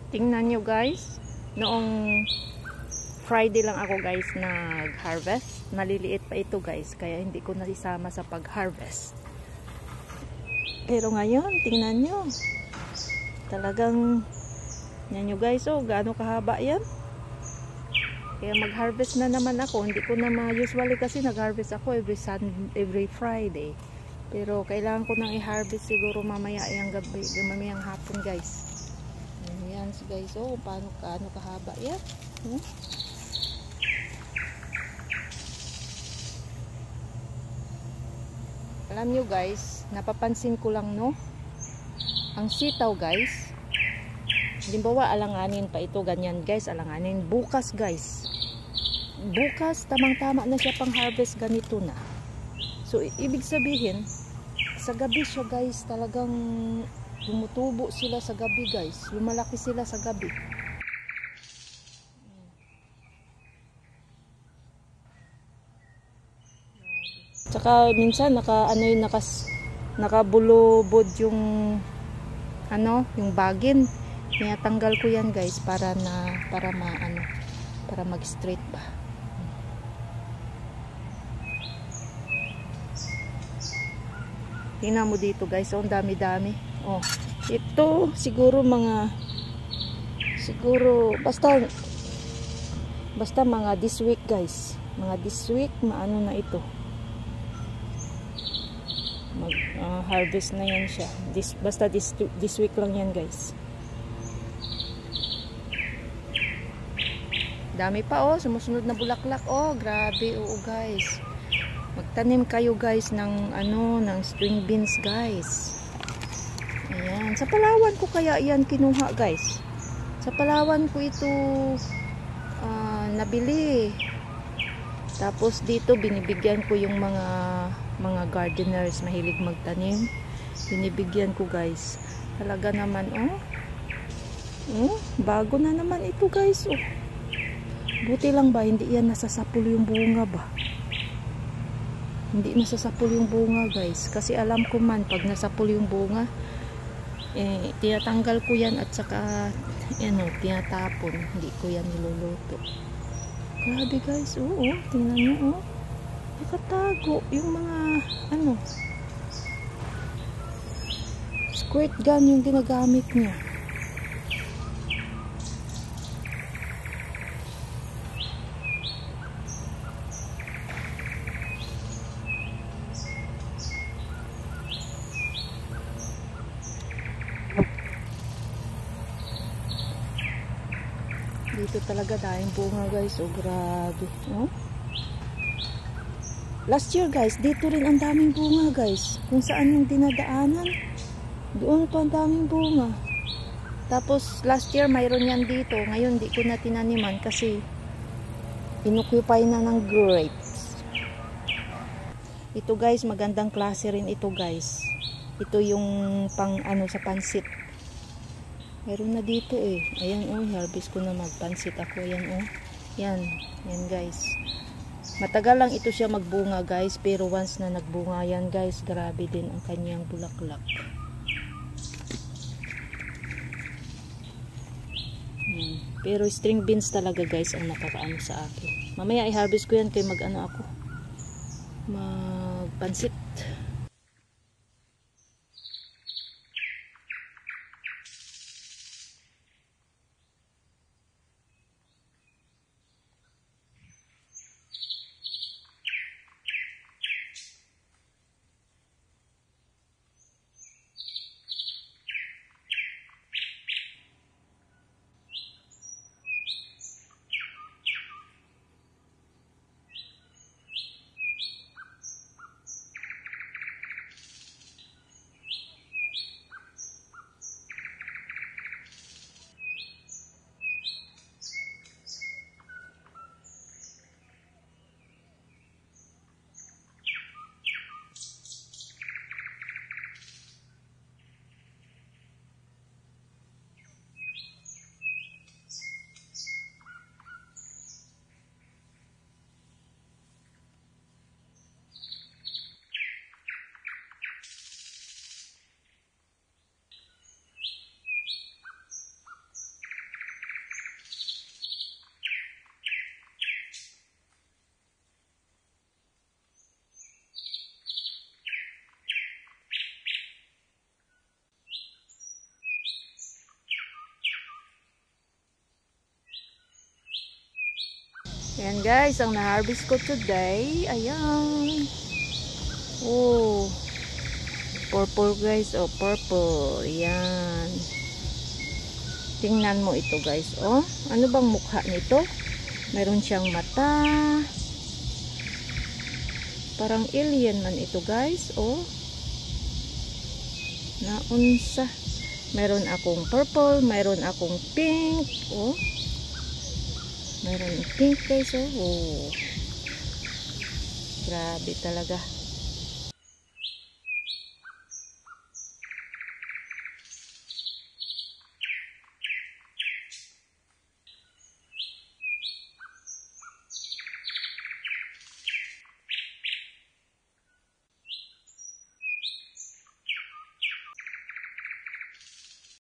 Tingnan nyo guys, noong Friday lang ako guys nag-harvest. Maliliit pa ito guys, kaya hindi ko naisama sa pag-harvest. Pero ngayon, tingnan nyo. Talagang, yan nyo guys, oh, gaano kahaba yan. Kaya mag-harvest na naman ako. Hindi ko na usually kasi nag-harvest ako every Friday. Pero kailangan ko nang i-harvest siguro mamaya yung gabi, mamayang hapon guys. Ayan guys, oh, paano kahaba yan. Alam nyo guys, napapansin ko lang no, ang sitaw guys, halimbawa alanganin pa ito, ganyan guys, alanganin, bukas guys, bukas tamang-tama na siya pang harvest, ganito na. So ibig sabihin, sa gabi siya guys, talagang tumutubo sila sa gabi guys, lumalaki sila sa gabi. Tsaka minsan nakabulubod yung yung bagin. Tinatanggal ko yan guys para mag-straight ba. Tingnan mo dito guys, oh, ang dami-dami. Oh, ito siguro basta mga this week guys. Mga this week maano na ito. Harvest na yan siya. Basta this week lang yan guys. Dami pa oh, sumusunod na bulaklak oh, grabe. Oo guys, magtanim kayo guys ng ng string beans guys. Ayan, sa Palawan ko kaya yan kinuha guys. Sa Palawan ko ito nabili. Tapos dito binibigyan ko yung mga gardeners mahilig magtanim. Binibigyan ko guys. Talaga naman bago na naman ito guys. Oh. Buti lang ba hindi yan nasasapul yung bunga ba? Hindi nasasapul yung bunga guys. Kasi alam ko man pag nasapul yung bunga, tinatanggal ko yan at saka tinatapon. Hindi ko yan niluluto. Grabe guys, oo, tingnan nyo, oh. Nakatago yung mga, squirt gun yung ginagamit niya. Dito talaga dahil bunga guys, oh grabe, no? Last year guys, dito rin ang daming bunga guys. Kung saan yung dinadaanan, doon pa ang daming bunga. Tapos last year mayroon yan dito. Ngayon di ko na tinaniman kasi inoccupy na ng grapes. Ito guys, magandang klase rin ito guys. Ito yung pang sa pansit. Meron na dito eh. Ayan oh, harvest ko na, magpansit ako. Ayan oh. Yan guys. Matagal lang ito siya magbunga guys, pero once na nagbunga yan guys, grabe din ang kanyang bulaklak. Pero string beans talaga guys ang nakakaano sa akin. Mamaya i-harvest ko yan kay magpansit. Ayan guys, ang na-harvest ko today. Ayan. Oh. Purple guys. Oh, purple. Ayan. Tingnan mo ito guys. Oh, ano bang mukha nito? Meron siyang mata. Parang alien man ito guys. Oh. Naunsa. Meron akong purple. Meron akong pink. Oh. Meron pink guys. Oh. Grabe talaga.